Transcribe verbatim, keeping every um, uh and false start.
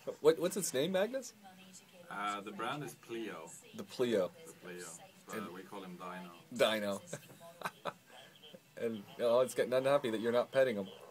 What what's its name, Magnus? Uh, the brand is Pleo. The Pleo. The Pleo. But And- we call him Dino. Dino. And oh, it's getting unhappy that you're not petting him.